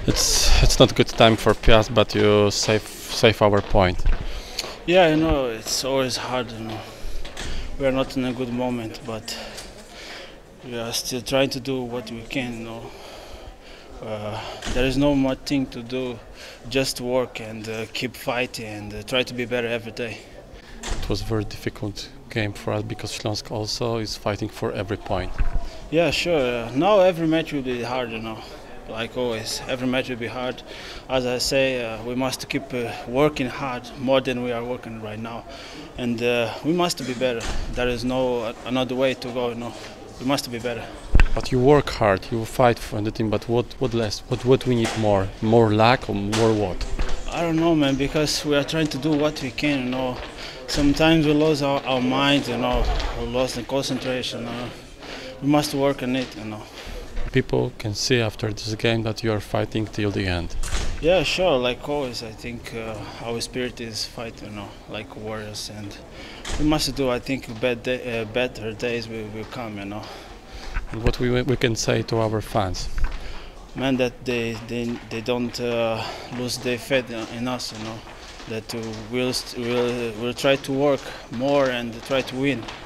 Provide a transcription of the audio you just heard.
It's not a good time for Piast, but you save our point. Yeah, it's always hard. We are not in a good moment, but we are still trying to do what we can. There is no much thing to do, just work and keep fighting and try to be better every day. It was a very difficult game for us because Śląsk also is fighting for every point. Yeah, sure. Now every match will be hard. Like always, every match will be hard. As I say, we must keep working hard more than we are working right now, and we must be better. There is no another way to go. We must be better. But you work hard, you fight for the team. But what less? What we need more? More luck or more what? I don't know, man, because we are trying to do what we can. Sometimes we lose our minds. We lose the concentration. We must work on it. People can see after this game that you are fighting till the end. Yeah, sure. Like always, I think our spirit is fight. Like warriors, and we must do. I think better days will come. And what we can say to our fans? Man, that they don't lose their faith in us. That we'll try to work more and try to win.